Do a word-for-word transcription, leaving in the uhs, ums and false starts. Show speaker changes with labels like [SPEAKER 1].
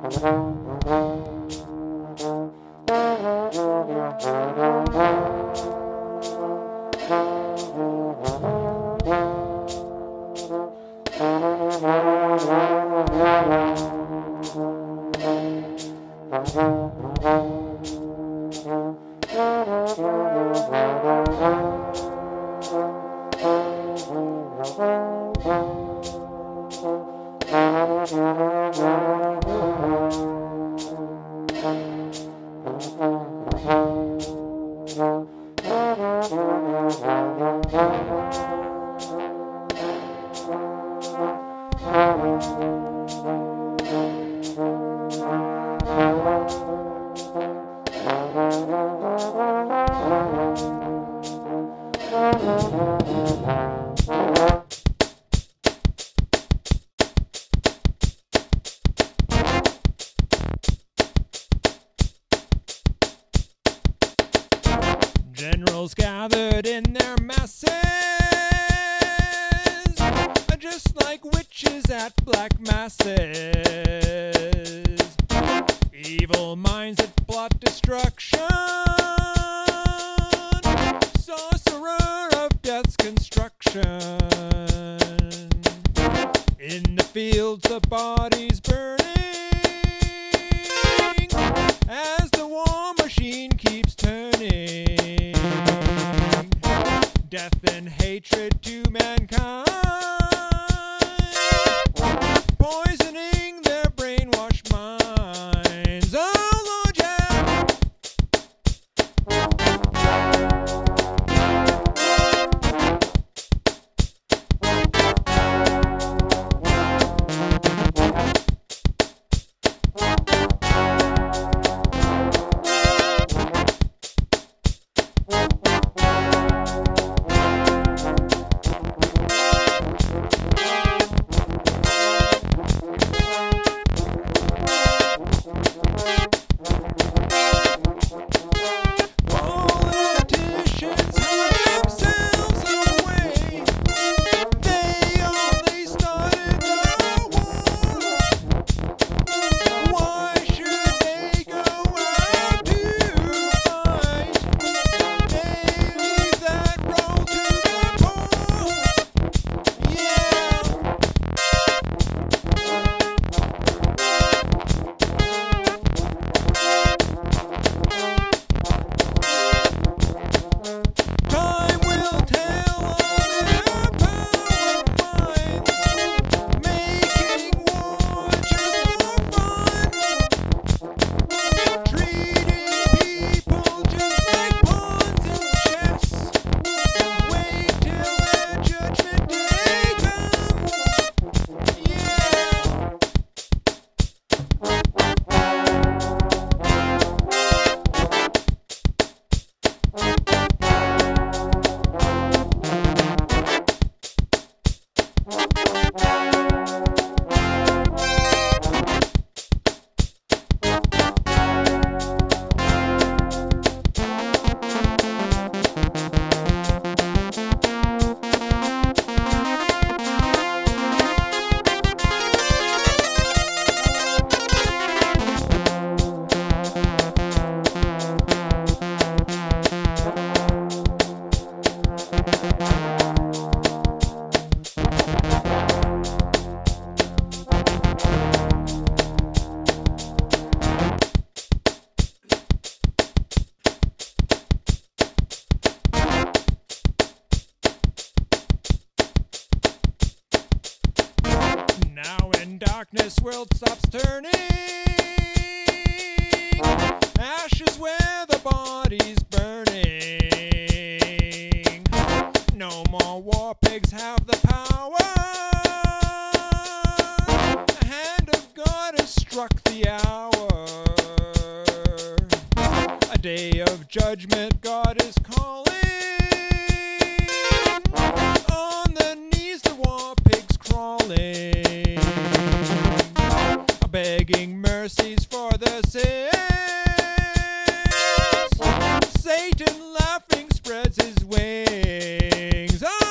[SPEAKER 1] Generals gathered in their masses, just like witches at black masses. Evil minds that plot destruction, sorcerer of death's construction. In the fields the bodies burning, as the war machine keeps turning. Death and hatred to mankind, poisoning their brainwashed minds. Oh Lord, yeah. Now in darkness world stops turning, ashes where the body's burning. No more war pigs have the power, the hand of God has struck the hour. A day of judgment God is calling, on the knees the war pigs crawling, begging mercies for their sins. Satan laughing spreads his wings. Oh!